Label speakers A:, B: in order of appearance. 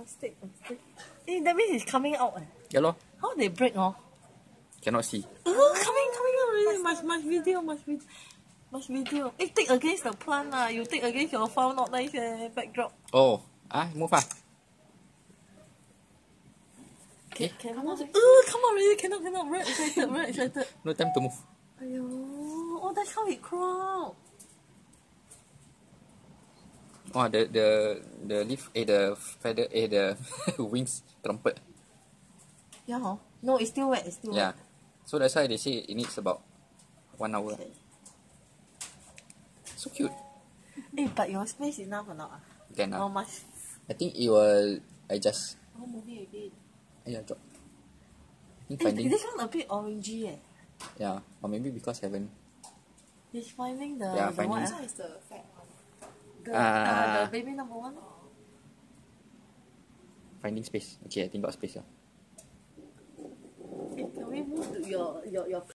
A: stick. That means it's coming out.
B: Yeah, lor.
A: How they break, oh?
B: Cannot see.
A: Oh, coming out already. Must video. Take against the plant lah. You take against your file, not nice backdrop.
B: Oh, move ah.
A: Can come out already. Cannot. Very excited.
B: No time to move.
A: Aiyo. Oh, that's how it crawl.
B: Oh, the leaf, the feather, the wings trumpet.
A: Yeah, huh? No, it's still wet.
B: Yeah. So that's why they say it needs about 1 hour. So cute.
A: But your space enough or not?
B: Can
A: How much?
B: I think it will adjust.
A: Oh, moving again.
B: Yeah, drop. I think finding.
A: This one a bit orangey.
B: Yeah, or maybe because haven't.
A: He's finding the
B: finding.
A: what?
C: This one is the fat one.
A: The baby number 1.
B: Finding space. Okay, I think got space.
A: Can we move to your